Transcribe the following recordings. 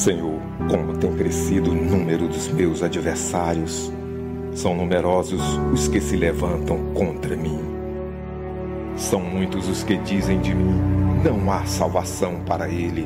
Senhor, como tem crescido o número dos meus adversários. São numerosos os que se levantam contra mim. São muitos os que dizem de mim: não há salvação para ele.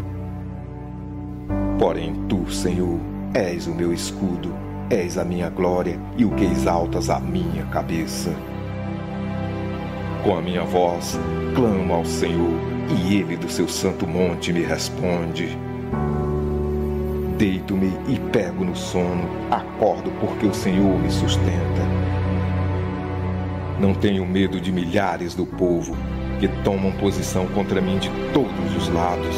Porém tu, Senhor, és o meu escudo, és a minha glória e o que exaltas a minha cabeça. Com a minha voz, clamo ao Senhor, e ele do seu santo monte me responde. Deito-me e pego no sono, acordo porque o Senhor me sustenta. Não tenho medo de milhares do povo que tomam posição contra mim de todos os lados.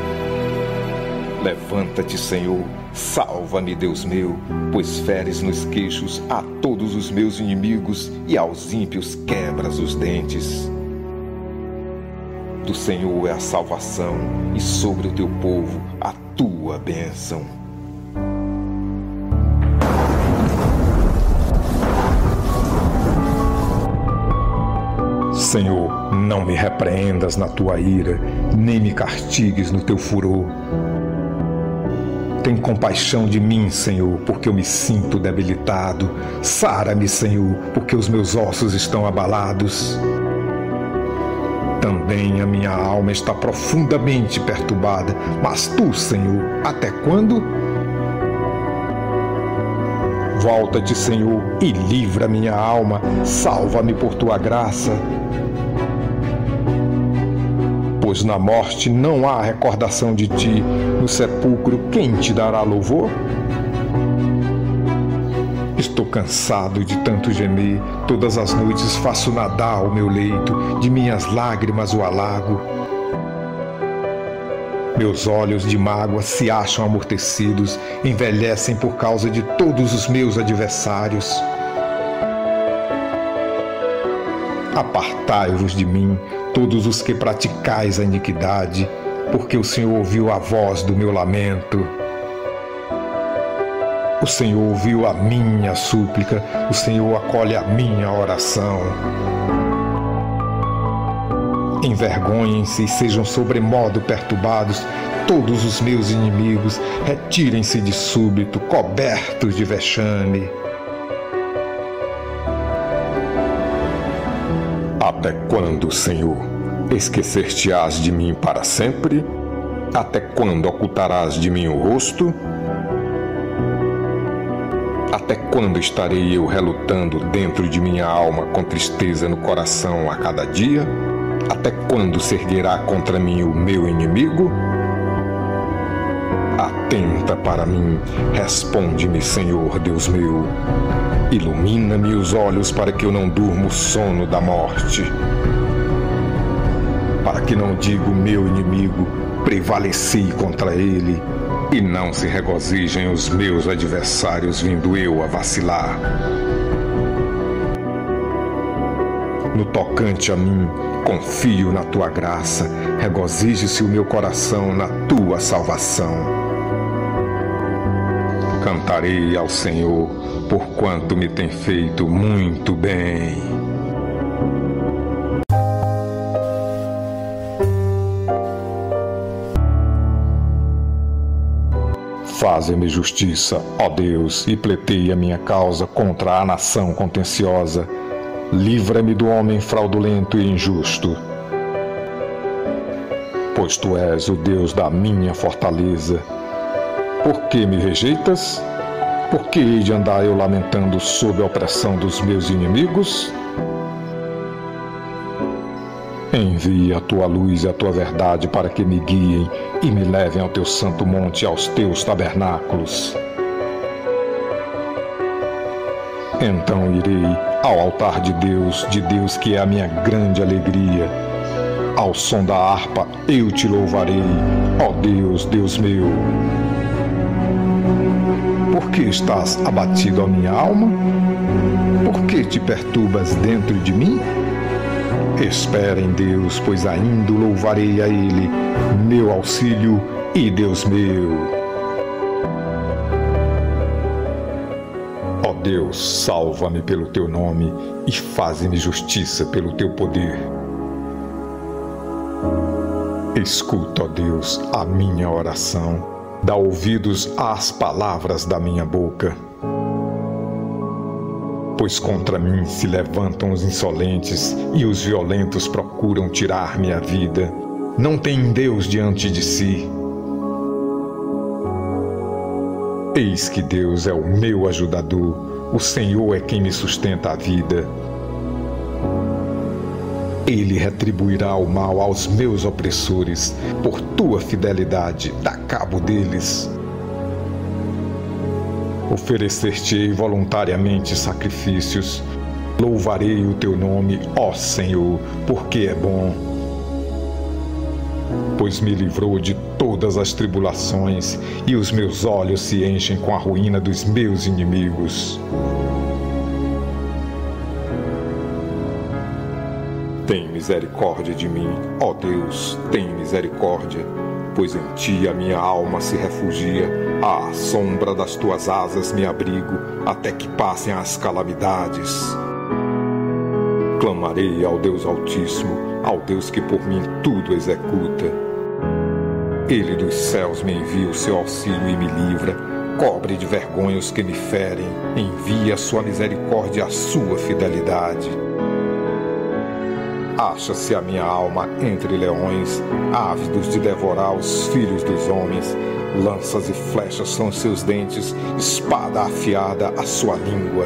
Levanta-te, Senhor, salva-me, Deus meu, pois feres nos queixos a todos os meus inimigos e aos ímpios quebras os dentes. Do Senhor é a salvação e sobre o teu povo a tua bênção. Senhor, não me repreendas na tua ira, nem me castigues no teu furor. Tem compaixão de mim, Senhor, porque eu me sinto debilitado. Sara-me, Senhor, porque os meus ossos estão abalados. Também a minha alma está profundamente perturbada. Mas tu, Senhor, até quando? Volta-te, Senhor, e livra minha alma. Salva-me por tua graça. Pois na morte não há recordação de ti. No sepulcro, quem te dará louvor? Estou cansado de tanto gemer, todas as noites faço nadar o meu leito, de minhas lágrimas o alago. Meus olhos de mágoa se acham amortecidos, envelhecem por causa de todos os meus adversários. Apartai-vos de mim, todos os que praticais a iniquidade, porque o Senhor ouviu a voz do meu lamento. O Senhor ouviu a minha súplica, o Senhor acolhe a minha oração. Envergonhem-se e sejam sobremodo perturbados todos os meus inimigos, retirem-se de súbito, cobertos de vexame. Até quando, Senhor, esquecer-te-ás de mim para sempre? Até quando ocultarás de mim o rosto? Até quando estarei eu relutando dentro de minha alma com tristeza no coração a cada dia? Até quando se erguerá contra mim o meu inimigo? Atenta para mim, responde-me, Senhor Deus meu. Ilumina-me os olhos para que eu não durma o sono da morte. Para que não diga o meu inimigo, prevaleci contra ele, e não se regozijem os meus adversários vindo eu a vacilar. No tocante a mim, confio na tua graça, regozije-se o meu coração na tua salvação. Cantarei ao Senhor, porquanto me tem feito muito bem. Faze-me justiça, ó Deus, e pleiteia minha causa contra a nação contenciosa. Livra-me do homem fraudulento e injusto. Pois tu és o Deus da minha fortaleza. Por que me rejeitas? Por que hei de andar eu lamentando sob a opressão dos meus inimigos? Envia a tua luz e a tua verdade para que me guiem e me levem ao teu santo monte e aos teus tabernáculos. Então irei ao altar de Deus que é a minha grande alegria. Ao som da harpa eu te louvarei, ó Deus, Deus meu. Por que estás abatido, a minha alma? Por que te perturbas dentro de mim? Espera em Deus, pois ainda o louvarei a Ele, meu auxílio e Deus meu. Ó Deus, salva-me pelo teu nome e faze-me justiça pelo teu poder. Escuta, ó Deus, a minha oração. Dá ouvidos às palavras da minha boca. Pois contra mim se levantam os insolentes e os violentos procuram tirar minha vida. Não tem Deus diante de si. Eis que Deus é o meu ajudador, o Senhor é quem me sustenta a vida. Ele retribuirá o mal aos meus opressores, por tua fidelidade, dá cabo deles. Oferecer-te-ei voluntariamente sacrifícios, louvarei o teu nome, ó Senhor, porque é bom. Pois me livrou de todas as tribulações, e os meus olhos se enchem com a ruína dos meus inimigos. Tem misericórdia de mim, ó Deus, tem misericórdia, pois em ti a minha alma se refugia, à sombra das tuas asas me abrigo, até que passem as calamidades. Clamarei ao Deus Altíssimo, ao Deus que por mim tudo executa. Ele dos céus me envia o seu auxílio e me livra, cobre de vergonha os que me ferem, envia a sua misericórdia e a sua fidelidade. Acha-se a minha alma entre leões, ávidos de devorar os filhos dos homens. Lanças e flechas são os seus dentes, espada afiada a sua língua.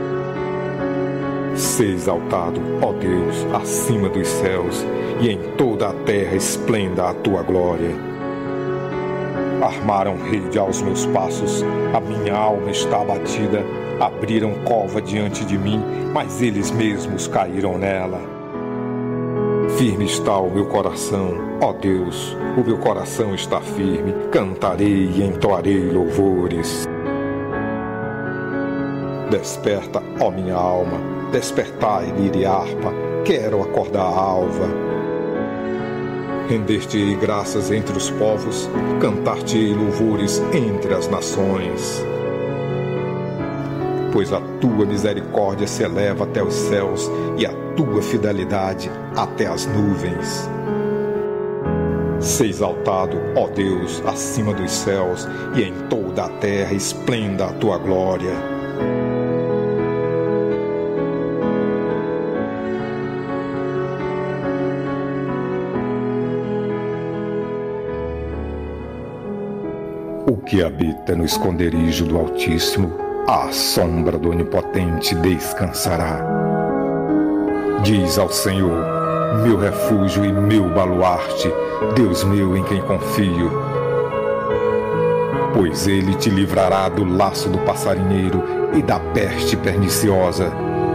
Sê exaltado, ó Deus, acima dos céus, e em toda a terra esplenda a tua glória. Armaram rede aos meus passos, a minha alma está abatida. Abriram cova diante de mim, mas eles mesmos caíram nela. Firme está o meu coração, ó Deus, o meu coração está firme, cantarei e entoarei louvores. Desperta, ó minha alma, despertai, lira e harpa, quero acordar a alva. Render-te-ei graças entre os povos, cantar-te-ei louvores entre as nações. Pois a tua misericórdia se eleva até os céus e a tua fidelidade até as nuvens. Sê exaltado, ó Deus, acima dos céus, e em toda a terra esplenda a tua glória. O que habita no esconderijo do Altíssimo, à sombra do Onipotente descansará. Diz ao Senhor, meu refúgio e meu baluarte, Deus meu em quem confio. Pois ele te livrará do laço do passarinheiro e da peste perniciosa.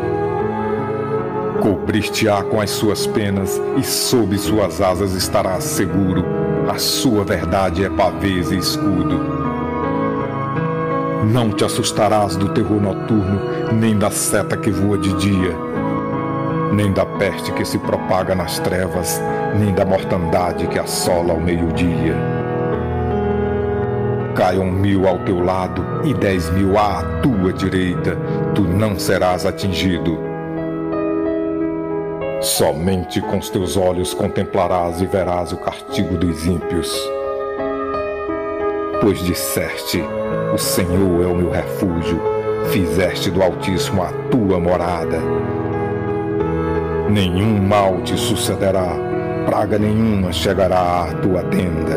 Cobrir-te-á com as suas penas e sob suas asas estarás seguro. A sua verdade é pavês e escudo. Não te assustarás do terror noturno, nem da seta que voa de dia, nem da peste que se propaga nas trevas, nem da mortandade que assola ao meio-dia. Caiam 1000 ao teu lado e 10.000 à tua direita, tu não serás atingido. Somente com os teus olhos contemplarás e verás o castigo dos ímpios. Pois disseste, o Senhor é o meu refúgio, fizeste do Altíssimo a tua morada. Nenhum mal te sucederá, praga nenhuma chegará à tua tenda.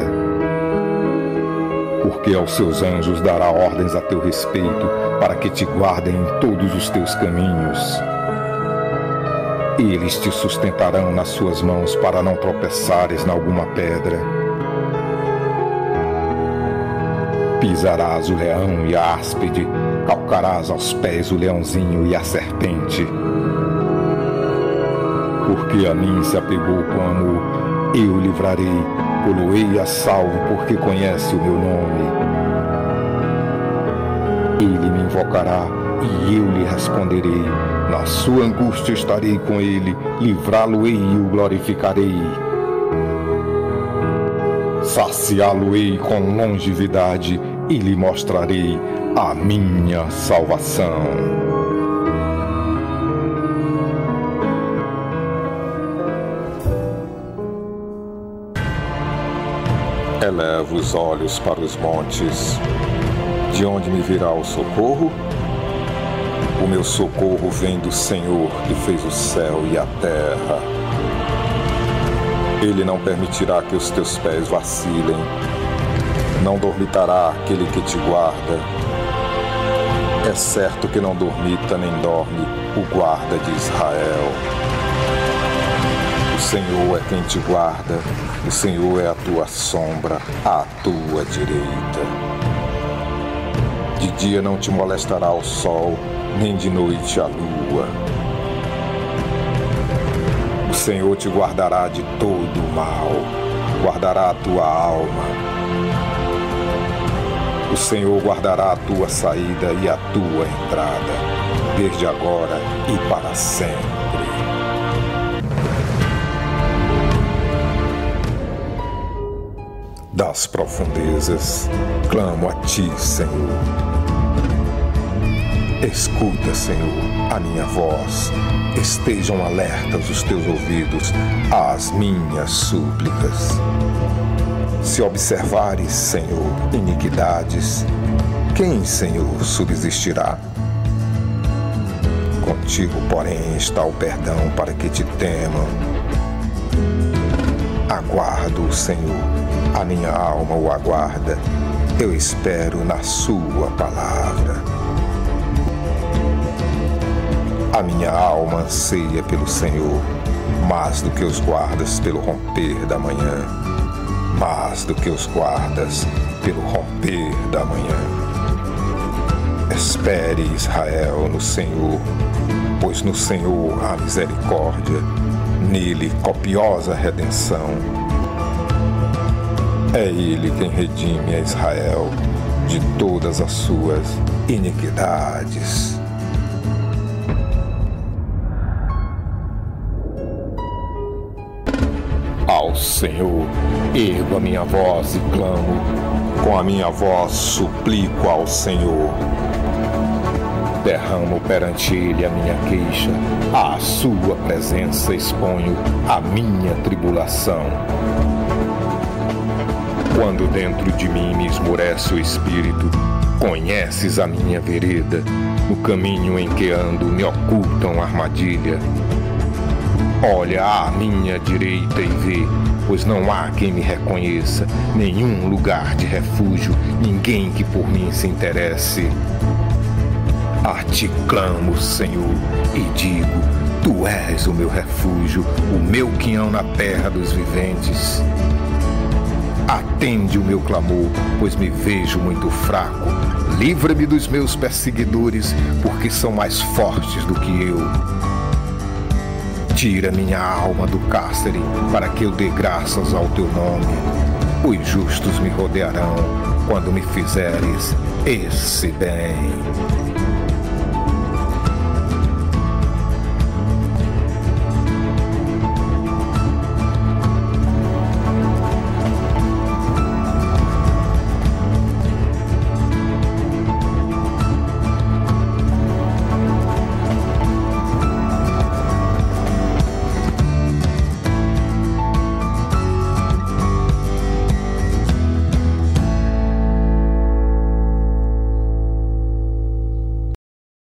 Porque aos seus anjos dará ordens a teu respeito, para que te guardem em todos os teus caminhos. Eles te sustentarão nas suas mãos para não tropeçares em alguma pedra. Pisarás o leão e a áspide, calcarás aos pés o leãozinho e a serpente. Porque a mim se apegou com amor, eu o livrarei, pô-lo-ei a salvo, porque conhece o meu nome. Ele me invocará e eu lhe responderei. Na sua angústia estarei com ele, livrá-lo-ei e o glorificarei. Saciá-lo-ei com longevidade e lhe mostrarei a minha salvação. Elevo os olhos para os montes. De onde me virá o socorro? O meu socorro vem do Senhor que fez o céu e a terra. Ele não permitirá que os teus pés vacilem. Não dormitará aquele que te guarda. É certo que não dormita nem dorme o guarda de Israel. O Senhor é quem te guarda, o Senhor é a tua sombra, à tua direita. De dia não te molestará o sol, nem de noite a lua. O Senhor te guardará de todo o mal, guardará a tua alma. O Senhor guardará a tua saída e a tua entrada, desde agora e para sempre. Das profundezas, clamo a ti, Senhor. Escuta, Senhor, a minha voz. Estejam alertas os teus ouvidos às minhas súplicas. Se observares, Senhor, iniquidades, quem, Senhor, subsistirá? Contigo, porém, está o perdão para que te temam. Aguardo, Senhor, a minha alma o aguarda, eu espero na sua palavra. A minha alma anseia pelo Senhor, mais do que os guardas pelo romper da manhã, mais do que os guardas pelo romper da manhã. Espere, Israel, no Senhor, pois no Senhor há misericórdia, nele copiosa redenção. É Ele quem redime a Israel de todas as suas iniquidades. Ao Senhor ergo a minha voz e clamo, com a minha voz suplico ao Senhor. Derramo perante Ele a minha queixa, à sua presença exponho a minha tribulação. Quando dentro de mim me esmorece o espírito, conheces a minha vereda, no caminho em que ando me ocultam armadilha. Olha à minha direita e vê, pois não há quem me reconheça, nenhum lugar de refúgio, ninguém que por mim se interesse. A ti clamo, Senhor, e digo, tu és o meu refúgio, o meu quinhão na terra dos viventes. Atende o meu clamor, pois me vejo muito fraco. Livra-me dos meus perseguidores, porque são mais fortes do que eu. Tira minha alma do cárcere, para que eu dê graças ao teu nome. Os justos me rodearão, quando me fizeres esse bem.